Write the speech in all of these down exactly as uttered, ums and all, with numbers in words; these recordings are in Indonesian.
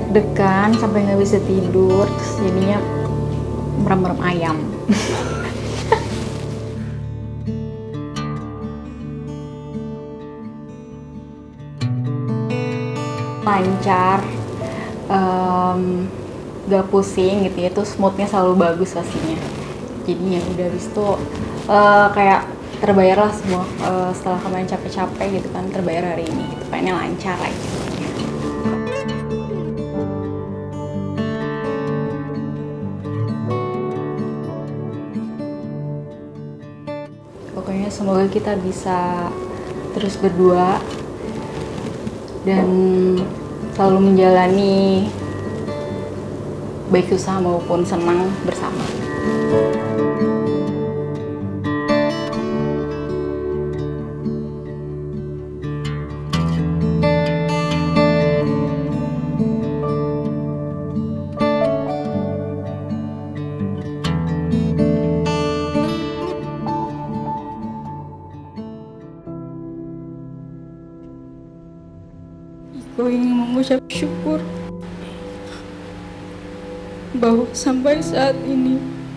deg-degan sampai nggak bisa tidur, terus jadinya merem-merem ayam. Lancar, um, gak pusing gitu ya, terus moodnya selalu bagus pastinya. Jadinya udah habis itu uh, kayak terbayar lah semua uh, setelah kemarin capek-capek gitu kan, terbayar hari ini gitu, kayaknya lancar lagi. Pokoknya semoga kita bisa terus berdua dan selalu menjalani baik susah maupun senang bersama. Iko ingin mengucap syukur bahwa sampai saat ini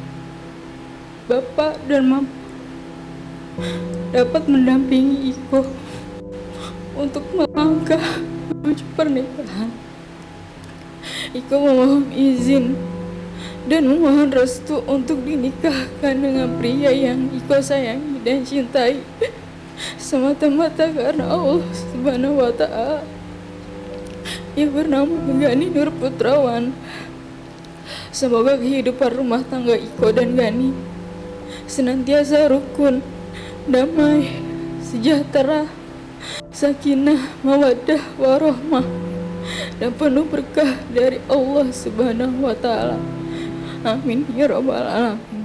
Bapak dan Mama dapat mendampingi Iko untuk melangkah menuju pernikahan. Iko memohon izin dan memohon restu untuk dinikahkan dengan pria yang Iko sayangi dan cintai semata-mata karena Allah Subhanahu wa Ta'ala yang bernama Gani Nur Putrawan. Semoga kehidupan rumah tangga Iko dan Gani senantiasa rukun, damai, sejahtera, sakinah, mawaddah, warohmah, dan penuh berkah dari Allah Subhanahu wa Ta'ala. Amin ya Rabbal Alamin.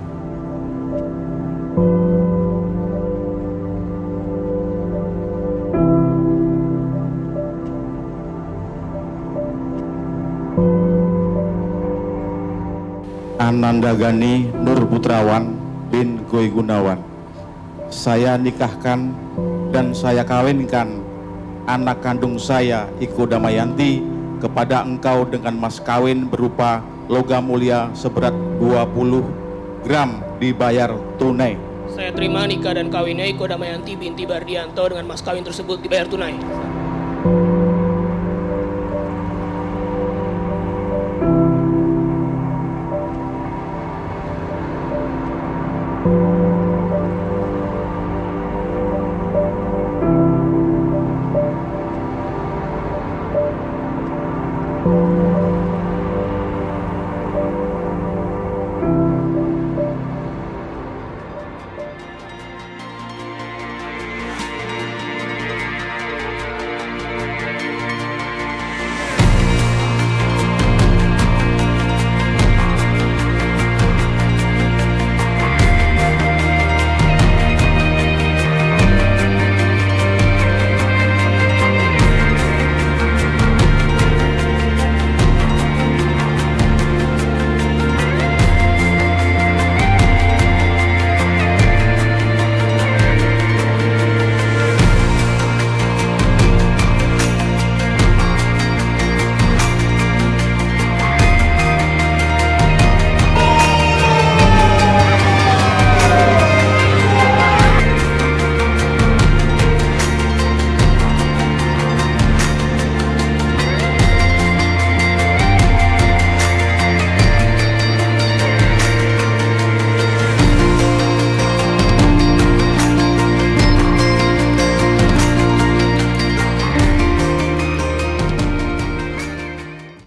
Ananda Gani Nur Putrawan bin Goy Gunawan. Saya nikahkan dan saya kawinkan anak kandung saya, Iko Damayanti, kepada engkau dengan mas kawin berupa logam mulia seberat dua puluh gram dibayar tunai. Saya terima nikah dan kawinnya Iko Damayanti binti Bardianto dengan mas kawin tersebut dibayar tunai.